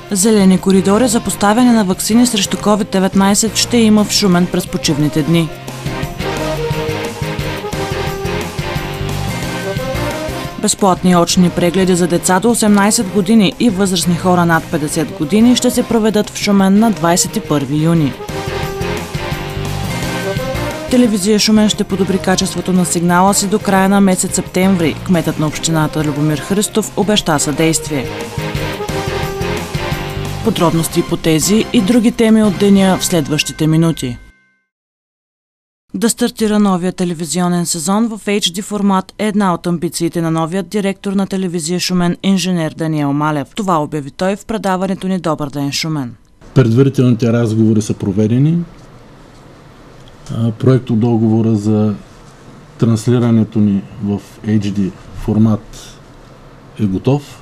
Зелени коридори за поставяне на ваксини срещу COVID-19 ще има в Шумен през почивните дни. Безплатни очни прегледи за деца до 18 години и възрастни хора над 50 години ще се проведат в Шумен на 21 юни. Телевизия Шумен ще подобри качеството на сигнала си до края на месец септември. Кметът на общината Любомир Христов обеща съдействие. Подробности по тези и други теми от деня в следващите минути. Да стартира новия телевизионен сезон в HD формат е една от амбициите на новият директор на телевизия Шумен, инженер Даниел Малев. Това обяви той в предаването ни Добър ден, Шумен. Предварителните разговори са проведени. Проектодоговора за транслирането ни в HD формат е готов.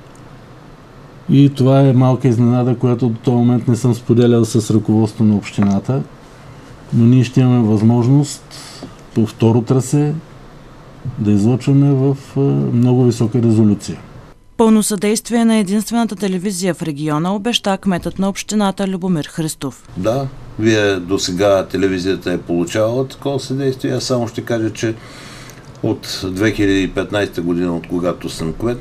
И това е малка изненада, която до този момент не съм споделял с ръководството на общината. Но ние ще имаме възможност по второ трасе да излъчваме в много висока резолюция. Пълно съдействие на единствената телевизия в региона обеща кметът на общината Любомир Христов. Да, вие до сега телевизията е получавала такова съдействие. Аз само ще кажа, че от 2015 година, от когато съм кмет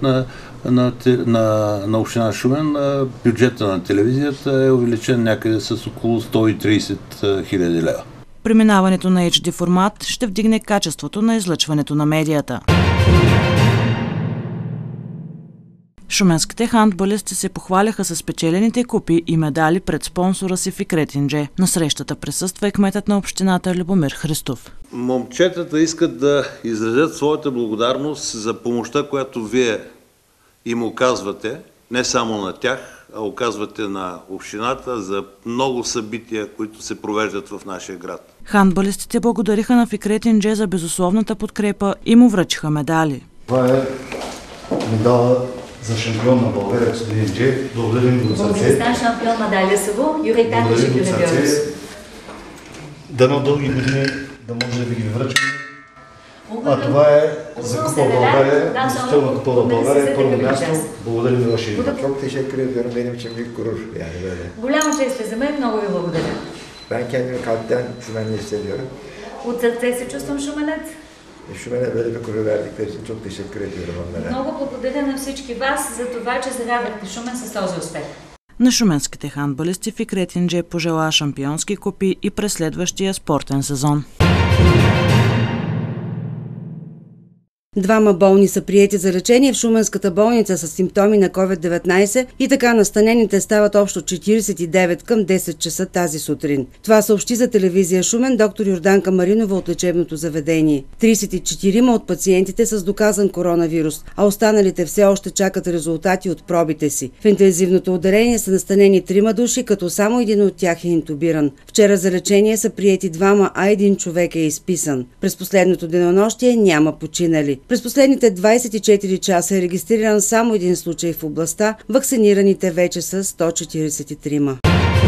на община Шумен, бюджета на телевизията е увеличен някъде с около 130 хиляди лева. Преминаването на HD формат ще вдигне качеството на излъчването на медията. Шуменските хандбалисти се похваляха с спечелените купи и медали пред спонсора си Фикрет Индже. На срещата присъства и кметът на общината Любомир Христов. Момчетата искат да изразят своята благодарност за помощта, която вие им оказвате, не само на тях, а оказвате на общината за много събития, които се провеждат в нашия град. Хандбалистите благодариха на Фикрет Индже за безусловната подкрепа и му връчиха медали. Това е медала за шампион на България, господин Индже. Благодарим го от сърце. Шампион медаля са го, Юритан и Шекюребиорис. Дано дълги години да може да ви ги връчим. А това е за Купа България, действително Купа България, първо място. Благодарим за вашия името. Çok teşekkür ediyorum. Benim için büyük gurur yani böyle. Голяма чест е за мен, много ви благодаря. Ben kendimi kalpten Şumenli hissediyorum. От сърце се чувствам шуменец. Şumen'e böyle bir gurur verdikleri için çok teşekkür ediyorum onlara. Много благодаря на всички вас за това, че зарадвахте Шумен с този успех. На шуменските хандбалисти Фикрет Индже пожела шампионски купи и през следващия спортен сезон. Двама болни са приети за лечение в Шуменската болница с симптоми на COVID-19 и така настанените стават общо 49 към 10 часа тази сутрин. Това съобщи за телевизия Шумен доктор Йорданка Маринова от лечебното заведение. 34 от пациентите с доказан коронавирус, а останалите все още чакат резултати от пробите си. В интензивното отделение са настанени 3 души, като само един от тях е интубиран. Вчера за лечение са приети 2, а един човек е изписан. През последното денонощие няма починали. През последните 24 часа е регистриран само един случай в областта, вакцинираните вече са 143.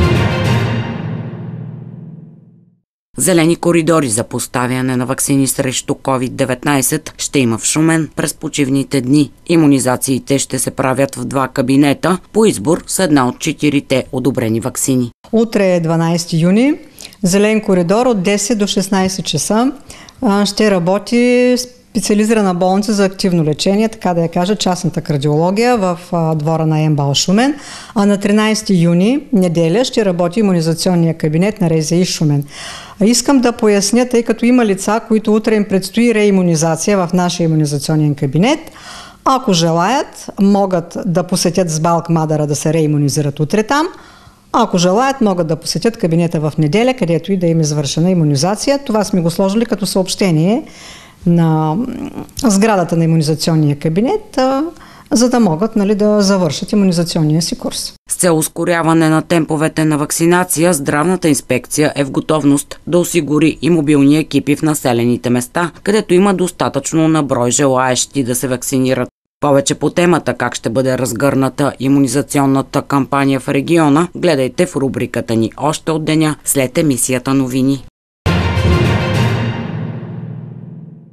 Зелени коридори за поставяне на ваксини срещу COVID-19 ще има в Шумен през почивните дни. Имунизациите ще се правят в 2 кабинета по избор с една от 4 одобрени ваксини. Утре е 12 юни. Зелен коридор от 10 до 16 часа ще работи специализирана болница за активно лечение, така да я кажа, частната кардиология в двора на МБАЛ Шумен. А на 13 юни, неделя, ще работи имунизационния кабинет на РЗИ Шумен. Искам да поясня, тъй като има лица, които утре им предстои реимунизация в нашия имунизационен кабинет. Ако желаят, могат да посетят с Балк Мадара да се реимунизират утре там. Ако желаят, могат да посетят кабинета в неделя, където и да им е извършена имунизация. Това сме го сложили като съобщение на сградата на имунизационния кабинет, за да могат да завършат имунизационния си курс. С цел ускоряване на темповете на вакцинация, Здравната инспекция е в готовност да осигури и мобилни екипи в населените места, където има достатъчно на брой желаещи да се вакцинират. Повече по темата как ще бъде разгърната имунизационната кампания в региона, гледайте в рубриката ни още от деня след емисията новини.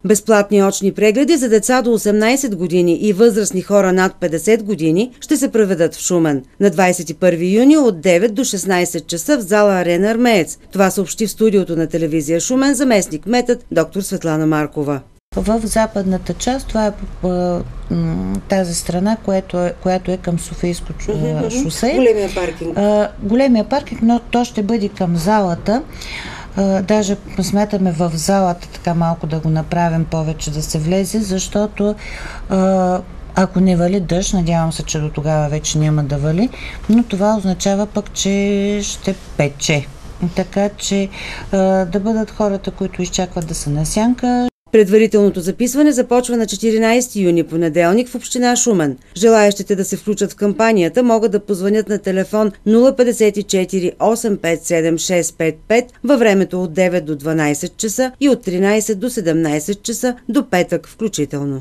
Безплатни очни прегледи за деца до 18 години и възрастни хора над 50 години ще се проведат в Шумен на 21 юни от 9 до 16 часа в зала Арена Армеец. Това съобщи в студиото на телевизия Шумен заместник-кметът доктор Светлана Маркова. В западната част, това е тази страна, която е към Софийско шосе. Големия паркинг. Големия паркинг, но то ще бъде към залата. Даже смятаме в залата така малко да го направим повече да се влезе, защото ако не вали дъжд, надявам се, че до тогава вече няма да вали, но това означава пък, че ще пече. Така че да бъдат хората, които изчакват да са на сянка. Предварителното записване започва на 14 юни, понеделник, в община Шумен. Желаящите да се включат в кампанията могат да позвънят на телефон 054 857 655 във времето от 9 до 12 часа и от 13 до 17 часа до петък включително.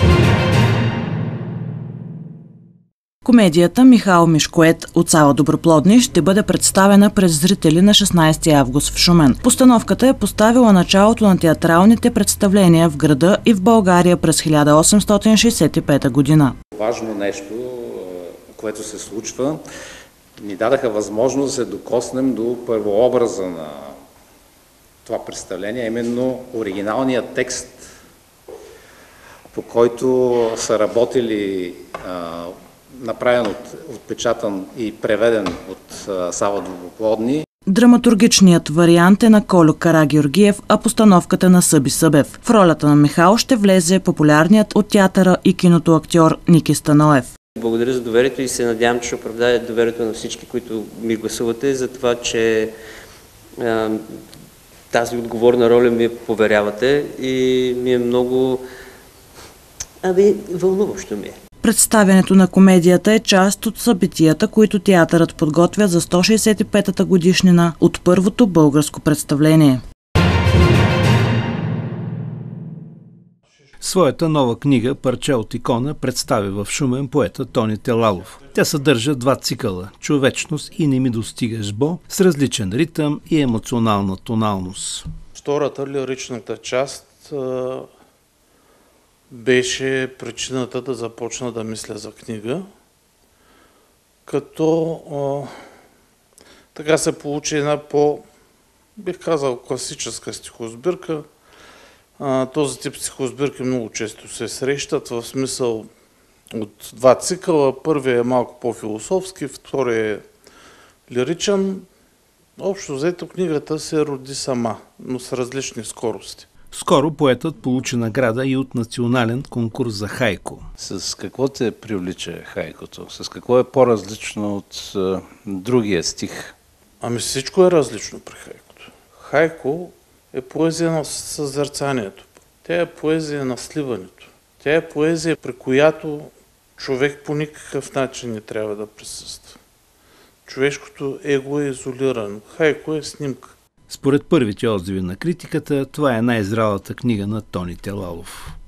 Комедията Михал Мишкоет от сала Доброплодни ще бъде представена пред зрители на 16 август в Шумен. Постановката е поставила началото на театралните представления в града и в България през 1865 година. Важно нещо, което се случва, ни дадаха възможност да се докоснем до първообраза на това представление, именно оригиналният текст, по който са работили, направен, отпечатан и преведен от сала Доброплодни. Драматургичният вариант е на Колю Карагеоргиев, а постановката на Съби Събев. В ролята на Михал ще влезе популярният от театъра и киното актьор Ники Станоев. Благодаря за доверието и се надявам, че ще оправдая доверието на всички, които ми гласувате, за това, че тази отговорна роля ми поверявате и ми е много вълнуващо ми е. Представянето на комедията е част от събитията, които театърът подготвя за 165-та годишнина от първото българско представление. Своята нова книга «Парче от икона» представи в Шумен поета Тони Телалов. Тя съдържа 2 цикъла – «Човечност» и «Не ми достигаш Бо» с различен ритъм и емоционална тоналност. Втората, лиричната част, беше причината да започна да мисля за книга, като така се получи една бих казал, класическа стихосбирка. Този тип стихосбирки много често се срещат, в смисъл от 2 цикъла. Първият е малко по-философски, вторият е лиричен. Общо взето книгата се роди сама, но с различни скорости. Скоро поетът получи награда и от национален конкурс за хайко. С какво те привлича хайкото? С какво е по-различно от другия стих? Ами всичко е различно при хайкото. Хайко е поезия на съзерцанието. Тя е поезия на сливането. Тя е поезия, при която човек по никакъв начин не трябва да присъства. Човешкото его е изолирано. Хайко е снимка. Според първите отзиви на критиката, това е най-зрялата книга на Тони Телалов.